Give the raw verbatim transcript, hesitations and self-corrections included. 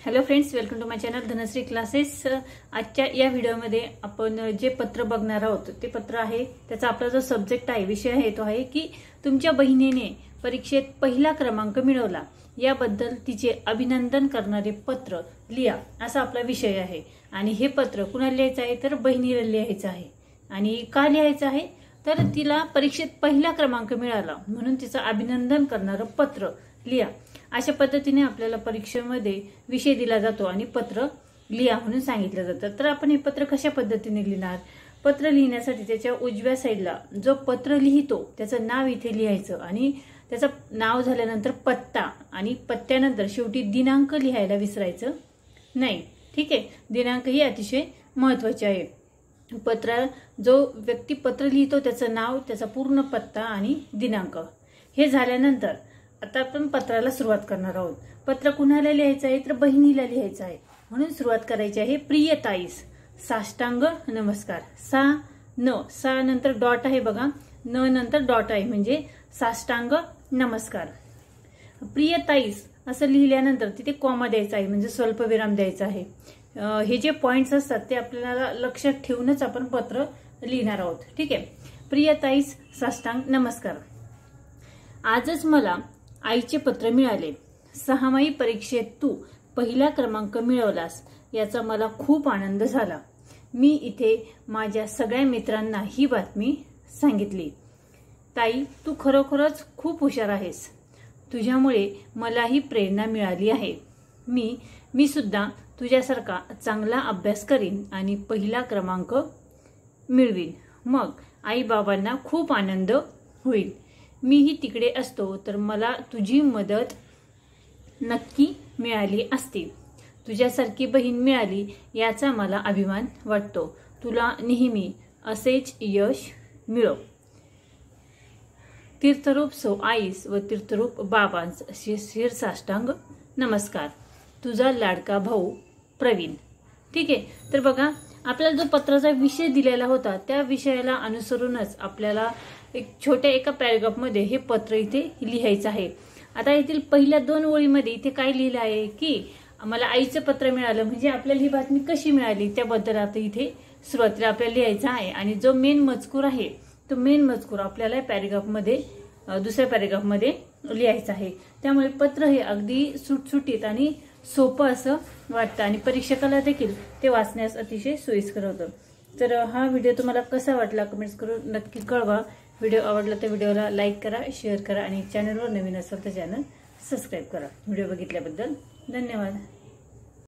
Hello friends, welcome to my channel Dhanashree classes. आजच्या या व्हिडिओमध्ये आपण जे पत्र बघणार आहोत ते पत्र आहे, त्याचा आपला जो सब्जेक्ट आहे, विषय आहे तो आहे की तुमच्या बहिणीने परीक्षेत पहिला क्रमांक मिळवला, याबद्दल तिचे अभिनंदन करणारे पत्र लिहा, असा आपला विषय आहे। आणि हे पत्र कुणाला लिहायचं आहे तर बहिणीला लिहायचं आहे। आणि का लिहायचं आहे तर तिला परीक्षेत पहिला क्रमांक मिळाला म्हणून तिचं अभिनंदन करणारं पत्र लिहा। अशा पद्धतीने आपल्याला परीक्षेमध्ये विषय दिला जातो आणि पत्र लिहा म्हणून सांगितलं जातं। तर आपण हे पत्र कशा पद्धतीने लिहिणार? पत्र लिहिण्यासाठी त्याच्या उजव्या साईडला जो पत्र लिहितो त्याचं नाव इथे लिहायचं आणि त्याचं नाव झाल्यानंतर पत्ता आणि पत्त्यानंतर शेवटी दिनांक लिहायला विसरायचं नाही। ठीक आहे, दिनांक ही अतिशय महत्त्वाचे आहे। पत्र जो व्यक्ती पत्र लिहितो त्याचं नाव, त्याचा पूर्ण पत्ता आणि दिनांक हे झाल्यानंतर आता आपण पत्राला सुरुवात करणार आहोत। पत्र कुणाला लिहायचं आहे तर बहिणीला लिहायचं आहे म्हणून सुरुवात करायची आहे। प्रिय ताईस, साष्टांग नमस्कार। सा न सा नंतर डॉट आहे बघा, न नंतर डॉट आहे म्हणजे साष्टांग नमस्कार। प्रिय ताईस असं लिहिल्यानंतर तिथे कॉमा द्यायचा आहे म्हणजे स्वल्पविराम द्यायचा आहे। हे जे पॉइंट्स असतात ते आपल्याला लक्षात ठेवूनच आपण पत्र लिहिणार आहोत। ठीक आहे, प्रिय ताईस, साष्टांग नमस्कार। आजच मला आईचे पत्र मिळाले। सहामाही परीक्षेत तू पहिला क्रमांक मिळवलास याचा मला खूप आनंद झाला। मी इथे माझ्या सगळ्या मित्रांना ही बातमी सांगितली। ताई, तू खरोखरच खूप हुशार आहेस। तुझ्यामुळे मलाही प्रेरणा मिळाली आहे। मी मी सुद्धा तुझ्यासारखा चांगला अभ्यास करीन आणि पहिला क्रमांक मिळवीन, मग आई बाबांना खूप आनंद होईल। मीही तिकडे असतो तर मला तुझी मदत नक्की मिळाली असती। तुझ्यासारखी बहीण मिळाली याचा मला अभिमान वाटतो। तुला नेहमी असेच यश मिळो। तीर्थरूप सौ आईस व तीर्थरूप बाबांस शिर साष्टांग नमस्कार। तुझा लाडका भाऊ प्रवीण। ठीक आहे, तर बघा आपल्याला जो पत्राचा विषय दिलेला होता त्या विषयाला अनुसरूनच आपल्याला एक छोट्या एका पॅराग्राफ मध्ये हे पत्र इथे लिहायचं आहे। आता येथील पहिल्या दोन ओळीमध्ये इथे काय लिहिलं आहे की मला आईचं पत्र मिळालं म्हणजे आपल्याला ही बातमी कशी मिळाली त्याबद्दल आता इथे सुरुवातीला आपल्याला लिहायचं आहे। आणि जो मेन मजकूर आहे तो मेन मजकूर आपल्याला पॅराग्राफ मध्ये दुसऱ्या पॅराग्राफ मध्ये लिहायचं आहे। त्यामुळे पत्र हे अगदी सुटसुटीत आणि सोपं असं वाटतं आणि परीक्षकाला देखील ते वाचण्यास अतिशय सोयीस्कर होतं। तर हा व्हिडिओ तुम्हाला कसा वाटला कमेंट्स करून नक्की कळवा। व्हिडिओ आवडला तर व्हिडिओला लाईक करा, शेअर करा आणि चॅनलवर नवीन असाल तर चॅनल सबस्क्राईब करा। व्हिडिओ बघितल्याबद्दल धन्यवाद।